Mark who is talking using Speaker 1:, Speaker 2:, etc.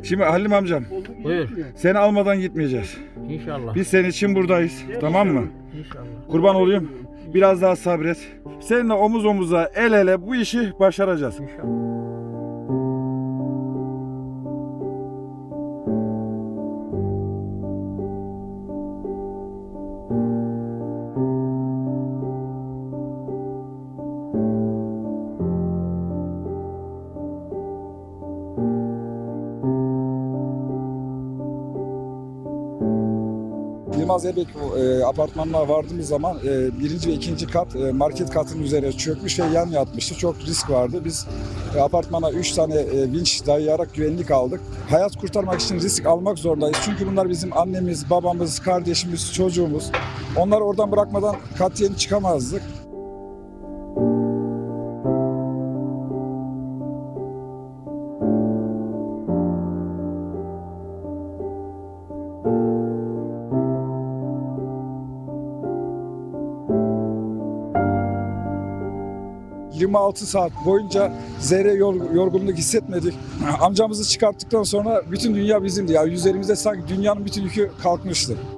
Speaker 1: Şimdi Halim amcam,
Speaker 2: Buyur.
Speaker 1: seni almadan gitmeyeceğiz.
Speaker 2: İnşallah.
Speaker 1: Biz senin için buradayız. Tamam mı?
Speaker 2: İnşallah.
Speaker 1: Kurban olayım. Biraz daha sabret. Seninle omuz omuza, el ele bu işi başaracağız.
Speaker 2: İnşallah.
Speaker 3: 'Yılmaz Ebek apartmanına vardığımız zaman birinci ve ikinci kat market katının üzerine çökmüş ve yan yatmıştı. Çok risk vardı. Biz apartmana 3 tane vinç dayayarak güvenlik aldık. Hayat kurtarmak için risk almak zorundayız. Çünkü bunlar bizim annemiz, babamız, kardeşimiz, çocuğumuz. Onları oradan bırakmadan katiyen çıkamazdık. ...26 saat boyunca zerre yorgunluk hissetmedik. Amcamızı çıkarttıktan sonra bütün dünya bizimdi. Yani üzerimizde sanki dünyanın bütün yükü kalkmıştı.